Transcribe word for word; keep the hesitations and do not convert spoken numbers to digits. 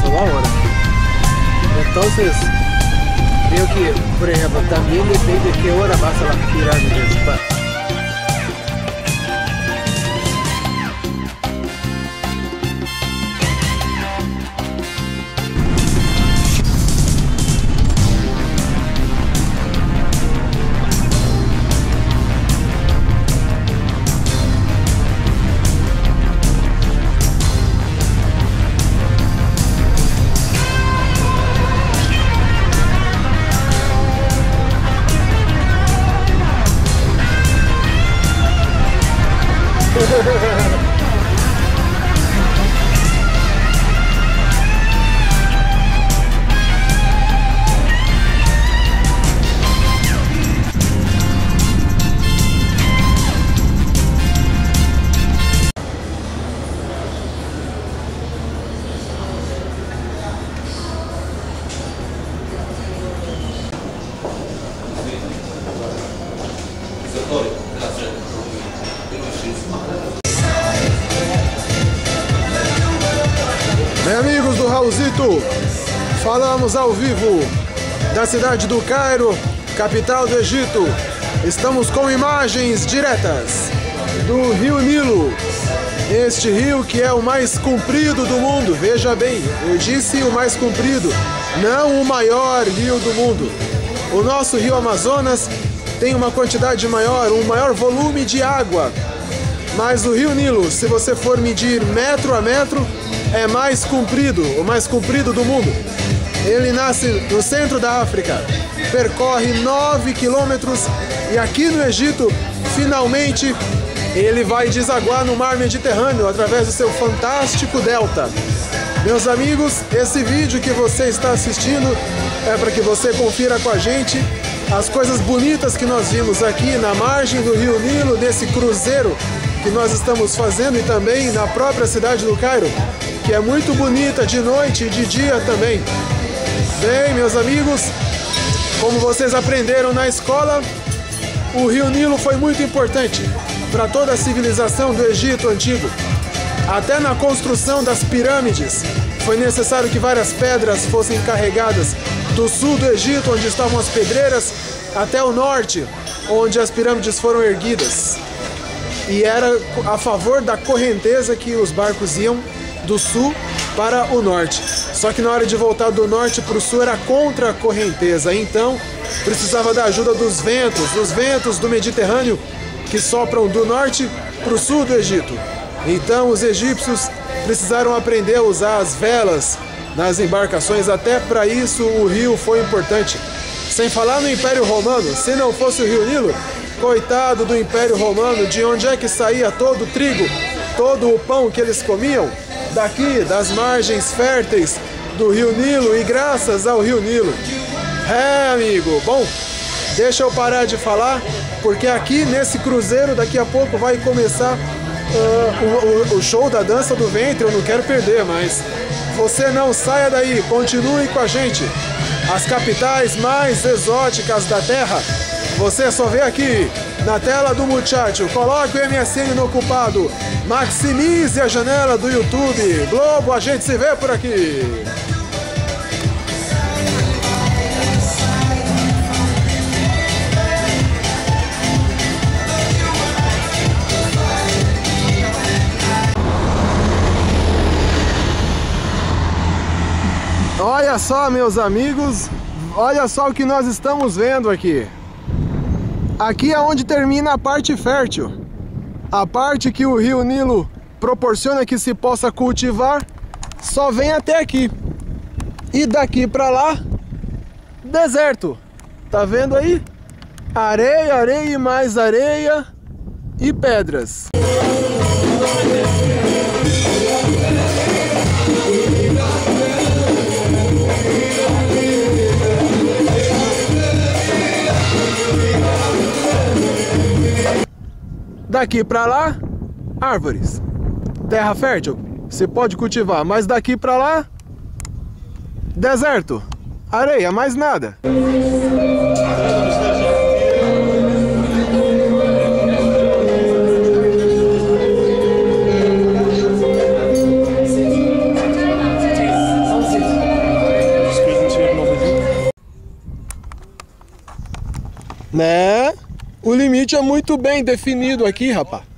ahora. Entonces, creo que, por ejemplo, también depende de qué hora vas a las pirámides. Bem, amigos do Raulzito, falamos ao vivo da cidade do Cairo, capital do Egito. Estamos com imagens diretas do Rio Nilo, este rio que é o mais comprido do mundo. Veja bem, eu disse o mais comprido, não o maior rio do mundo. O nosso rio Amazonas tem uma quantidade maior, um maior volume de água, mas o Rio Nilo, se você for medir metro a metro, é mais comprido, o mais comprido do mundo. Ele nasce no centro da África, percorre nove quilômetros e aqui no Egito, finalmente, ele vai desaguar no mar Mediterrâneo através do seu fantástico delta. Meus amigos, esse vídeo que você está assistindo é para que você confira com a gente as coisas bonitas que nós vimos aqui na margem do Rio Nilo, nesse cruzeiro que nós estamos fazendo, e também na própria cidade do Cairo, que é muito bonita de noite e de dia também. Bem, meus amigos, como vocês aprenderam na escola, o Rio Nilo foi muito importante para toda a civilização do Egito antigo. Até na construção das pirâmides, foi necessário que várias pedras fossem carregadas do sul do Egito, onde estavam as pedreiras, até o norte, onde as pirâmides foram erguidas. E era a favor da correnteza que os barcos iam do sul para o norte. Só que na hora de voltar do norte para o sul era contra a correnteza. Então precisava da ajuda dos ventos, dos ventos do Mediterrâneo que sopram do norte para o sul do Egito. Então os egípcios precisaram aprender a usar as velas nas embarcações. Até para isso o rio foi importante. Sem falar no Império Romano, se não fosse o Rio Nilo, coitado do Império Romano, de onde é que saía todo o trigo, todo o pão que eles comiam? Daqui, das margens férteis do Rio Nilo, e graças ao Rio Nilo. É, amigo, bom, deixa eu parar de falar, porque aqui nesse cruzeiro daqui a pouco vai começar uh, o, o, o show da dança do ventre. Eu não quero perder, mas você não saia daí, continue com a gente. As capitais mais exóticas da Terra, você só vê aqui na tela do muchacho. Coloque o M S N no ocupado, maximize a janela do YouTube. Globo, a gente se vê por aqui. Olha só, meus amigos, olha só o que nós estamos vendo aqui. Aqui é onde termina a parte fértil, a parte que o Rio Nilo proporciona que se possa cultivar, só vem até aqui. E daqui para lá, deserto. Tá vendo aí? Areia, areia e mais areia e pedras. Daqui para lá, árvores, terra fértil, você pode cultivar, mas daqui para lá, deserto, areia, mais nada. Né? O limite é muito bem definido aqui, rapaz.